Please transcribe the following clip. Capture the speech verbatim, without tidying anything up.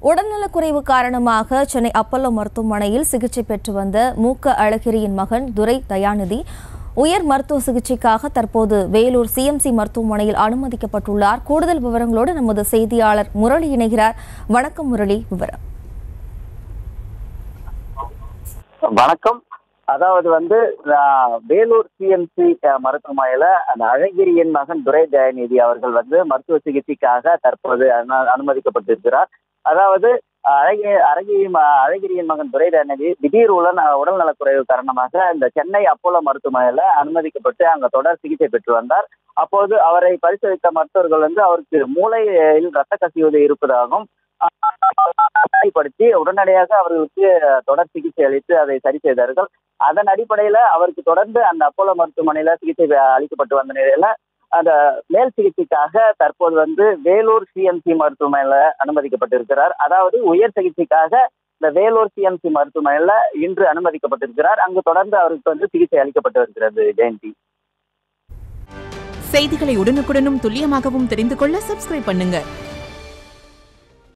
உடல்நலக்குறைவு காரணமாக சென்னை அப்பல்லோ மருத்துவமனையில் சிகிச்சை பெற்று வந்த மூக்க அழகிரியின் மகன் துரை தயாநிதி உயர் மருத்துவ சிகிச்சைக்காக தற்போது வேலூர் சிஎம்சி மருத்துவமனையில் அனுமதிக்கப்பட்டுள்ளார். கூடுதல் விவரங்களோடு நமது செய்தியாளர் முரளி இணைகிறார். வணக்கம் முரளி, விவரம். வணக்கம். அதாவது வந்து வேலூர் சிஎம்சி மருத்துவமனையில அந்த அழகிரியின் மகன் துரை தயாநிதி அவர்கள் வந்து மருத்துவ சிகிச்சைக்காக தற்போது அனுமதிக்கப்பட்டிருக்கிறார். அதாவது அழகி அழகி அழகிரியின் மகன் துரை தயாநிதி திடீர் உடன் உடல் நலக்குறைவு காரணமாக இந்த சென்னை அப்போலோ மருத்துவமனையில அனுமதிக்கப்பட்டு அங்க தொடர் சிகிச்சை பெற்று வந்தார். அப்போது அவரை பரிசோதித்த மருத்துவர்கள் வந்து அவருக்கு மூளையில் ரத்த கசிவது இருப்பதாகவும் படுத்தி உடனடியாக அவர்களுக்கு தொடர் சிகிச்சை அளித்து அதை சரி செய்தார்கள். அதன் அடிப்படையில அவருக்கு தொடர்ந்து அந்த அப்போலோ மருத்துவமனையில சிகிச்சை அளிக்கப்பட்டு வந்த நிலையில அந்த மேல் சிகிச்சைக்காக தற்போது வந்து வேலூர் சிஎம்சி மருத்துவமனையில அனுமதிக்கப்பட்டிருக்கிறார். அதாவது உயர் சிகிச்சைக்காக இந்த வேலூர் சிஎம்சி மருத்துவமனையில இன்று அனுமதிக்கப்பட்டிருக்கிறார். அங்கு தொடர்ந்து அவருக்கு வந்து சிகிச்சை அளிக்கப்பட்டு வருகிறது. ஜெயந்தி, செய்திகளை உடனுக்குடனும் துல்லியமாகவும் தெரிந்து கொள்ள சப்ஸ்கிரைப் பண்ணுங்க.